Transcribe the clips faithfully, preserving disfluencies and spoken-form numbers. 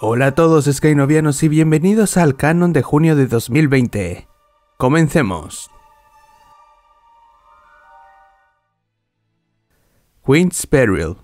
Hola a todos Skynovianos y bienvenidos al canon de junio de dos mil veinte. Comencemos. Queen's Peril.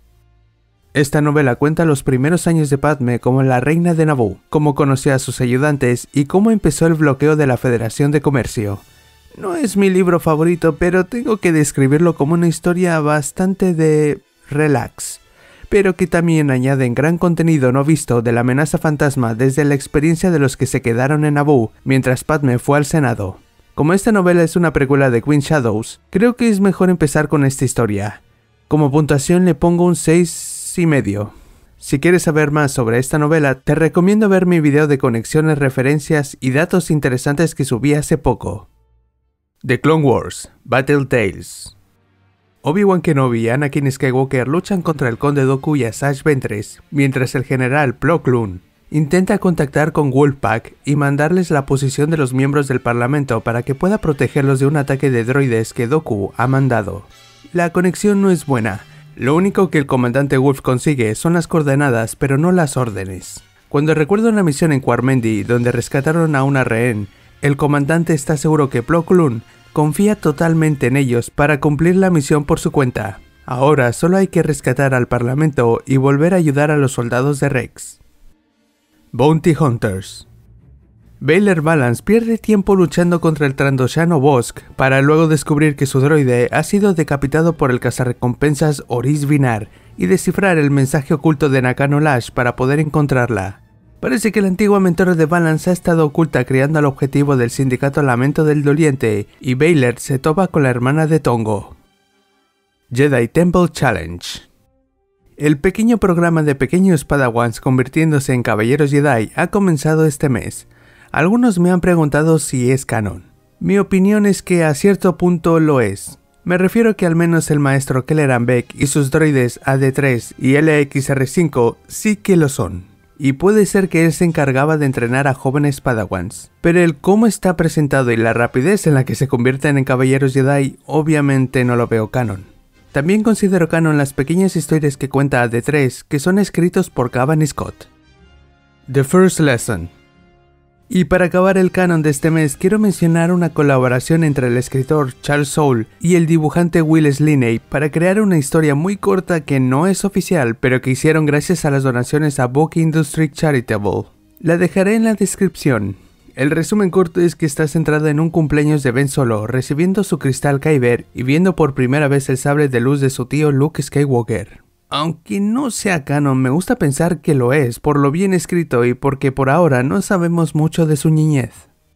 Esta novela cuenta los primeros años de Padme como la reina de Naboo, cómo conoció a sus ayudantes y cómo empezó el bloqueo de la Federación de Comercio. No es mi libro favorito, pero tengo que describirlo como una historia bastante de relax, pero que también añaden gran contenido no visto de la amenaza fantasma desde la experiencia de los que se quedaron en Naboo mientras Padme fue al Senado. Como esta novela es una precuela de Queen Shadows, creo que es mejor empezar con esta historia. Como puntuación le pongo un seis y medio. Si quieres saber más sobre esta novela, te recomiendo ver mi video de conexiones, referencias y datos interesantes que subí hace poco. The Clone Wars Battle Tales. Obi-Wan Kenobi y Anakin Skywalker luchan contra el Conde Dooku y Asajj Ventress, mientras el general Plo Koon intenta contactar con Wolfpack y mandarles la posición de los miembros del Parlamento para que pueda protegerlos de un ataque de droides que Dooku ha mandado. La conexión no es buena. Lo único que el comandante Wolf consigue son las coordenadas, pero no las órdenes. Cuando recuerda una misión en Quarmendi donde rescataron a una rehén, el comandante está seguro que Plo Koon confía totalmente en ellos para cumplir la misión por su cuenta. Ahora solo hay que rescatar al Parlamento y volver a ayudar a los soldados de Rex. Bounty Hunters. Baylor Balance pierde tiempo luchando contra el Trandoshano Bossk para luego descubrir que su droide ha sido decapitado por el cazarrecompensas Oris Vinar y descifrar el mensaje oculto de Nakano Lash para poder encontrarla. Parece que la antigua mentora de Balance ha estado oculta creando el objetivo del sindicato Lamento del Doliente y Baylor se topa con la hermana de Tongo. Jedi Temple Challenge. El pequeño programa de pequeños Padawans convirtiéndose en caballeros Jedi ha comenzado este mes. Algunos me han preguntado si es canon. Mi opinión es que a cierto punto lo es. Me refiero que al menos el maestro Kelleran Beck y sus droides A D tres y L X R cinco sí que lo son. Y puede ser que él se encargaba de entrenar a jóvenes Padawans. Pero el cómo está presentado y la rapidez en la que se convierten en caballeros Jedi obviamente no lo veo canon. También considero canon las pequeñas historias que cuenta A D tres que son escritos por Cavan y Scott. The First Lesson. Y para acabar el canon de este mes quiero mencionar una colaboración entre el escritor Charles Soule y el dibujante Will Sliney para crear una historia muy corta que no es oficial pero que hicieron gracias a las donaciones a Book Industry Charitable. La dejaré en la descripción. El resumen corto es que está centrada en un cumpleaños de Ben Solo recibiendo su cristal Kyber y viendo por primera vez el sable de luz de su tío Luke Skywalker. Aunque no sea canon, me gusta pensar que lo es por lo bien escrito y porque por ahora no sabemos mucho de su niñez.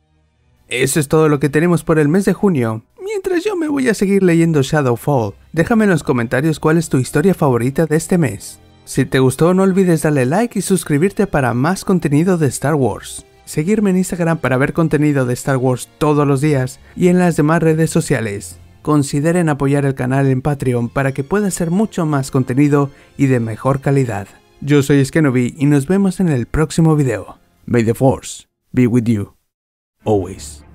Eso es todo lo que tenemos por el mes de junio. Mientras yo me voy a seguir leyendo Shadowfall, déjame en los comentarios cuál es tu historia favorita de este mes. Si te gustó no olvides darle like y suscribirte para más contenido de Star Wars. Seguirme en Instagram para ver contenido de Star Wars todos los días y en las demás redes sociales. Consideren apoyar el canal en Patreon para que pueda hacer mucho más contenido y de mejor calidad. Yo soy Skenobi y nos vemos en el próximo video. May the Force be with you, always.